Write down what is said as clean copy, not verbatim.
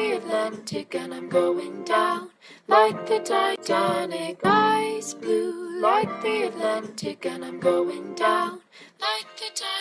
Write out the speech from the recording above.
the Atlantic, and I'm going down like the Titanic. Ice blue like the Atlantic, and I'm going down like the Titanic.